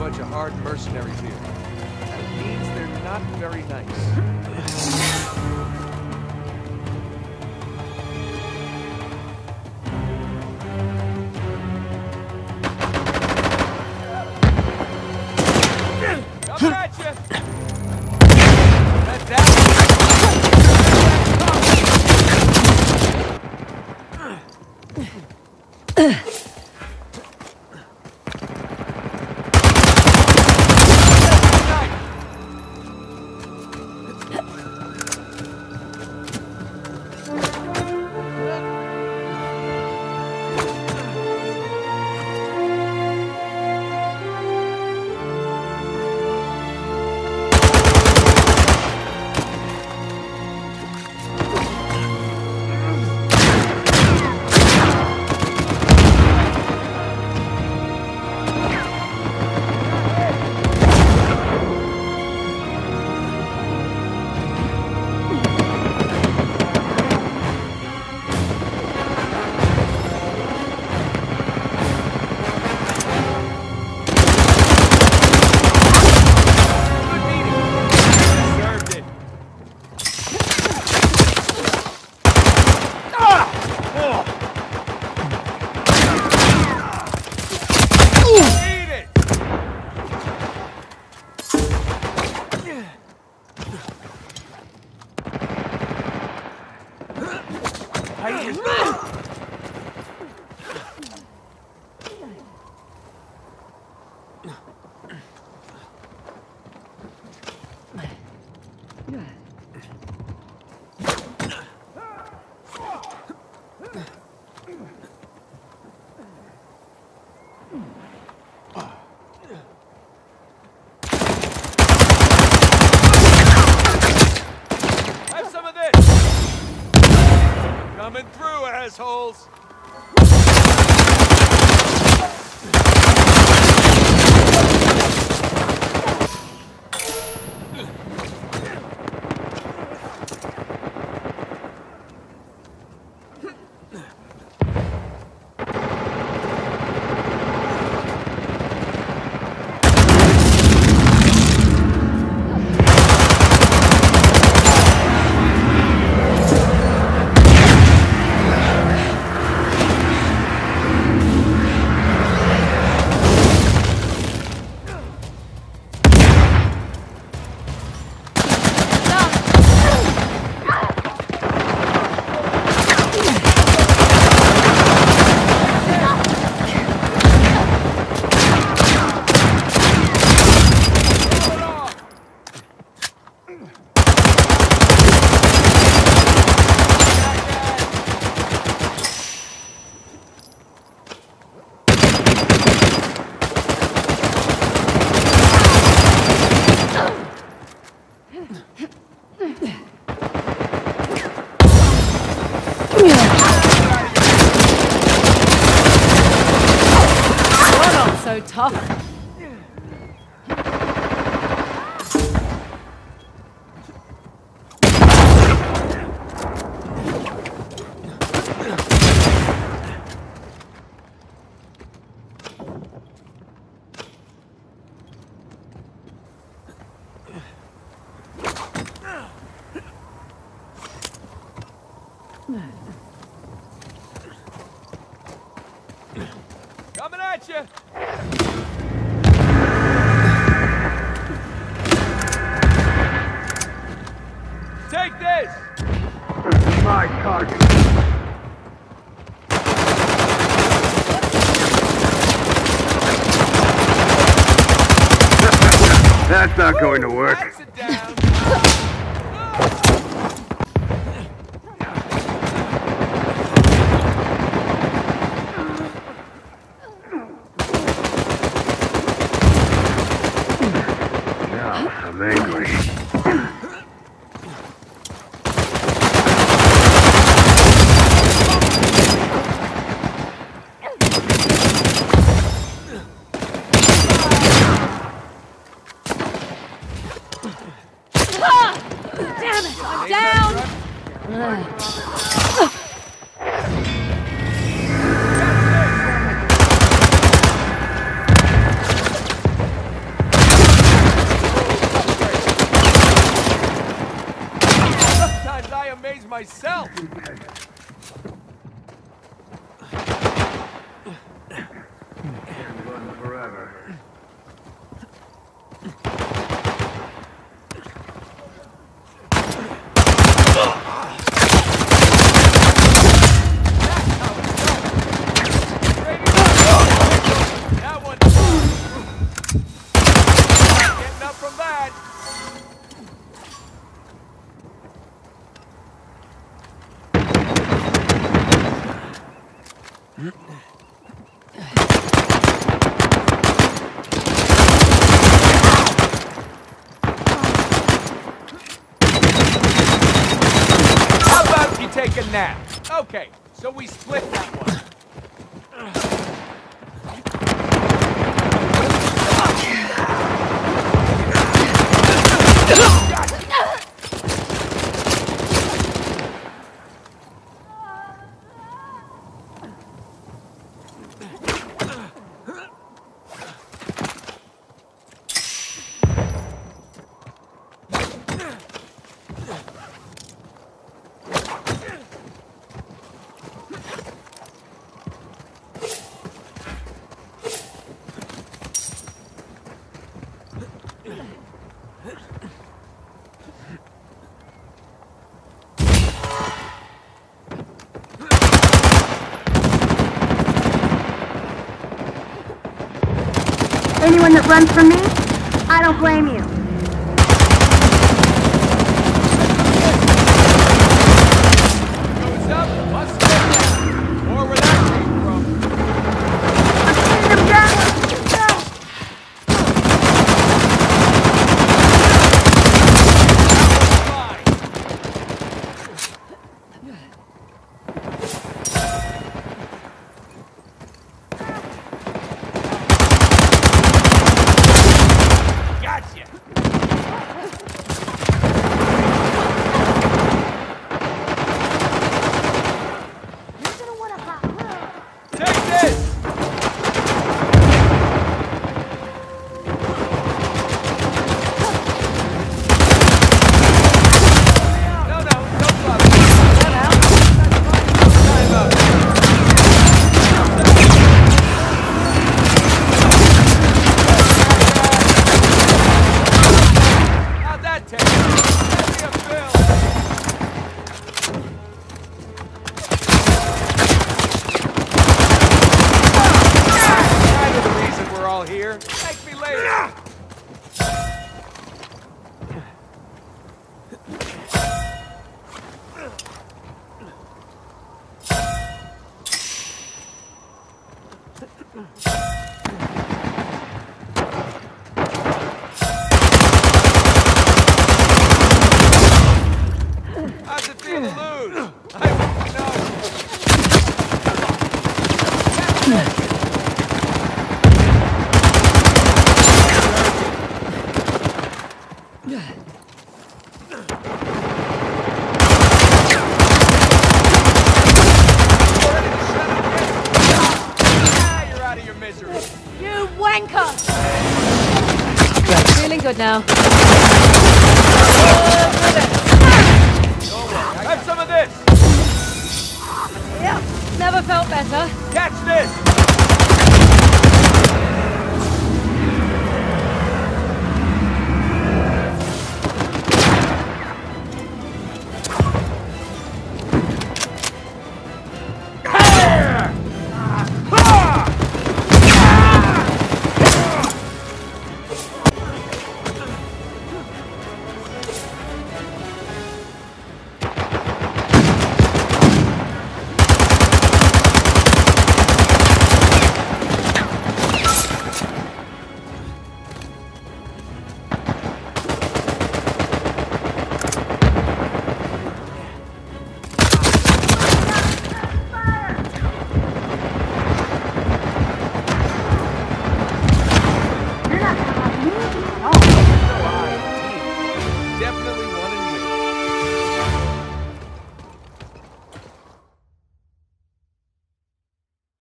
bunch of hard mercenaries here. That means they're not very nice. Coming at you! Let that coming through, assholes! So tough. Coming at you! Take this! My target. That's not going to work. That's it down. I'm angry. Damn it, I'm down! myself. Can't run forever. That one's fun. Getting up from that. How about you take a nap? Okay, so we split that one. Anyone that runs from me, I don't blame you. Goes up, must go down. Or where that came from. I'm shooting them down. Here. Thank me later. How's it feel to lose? I wouldn't know. You wanker! Feeling good now. Have some of this! Yep, never felt better. Catch this!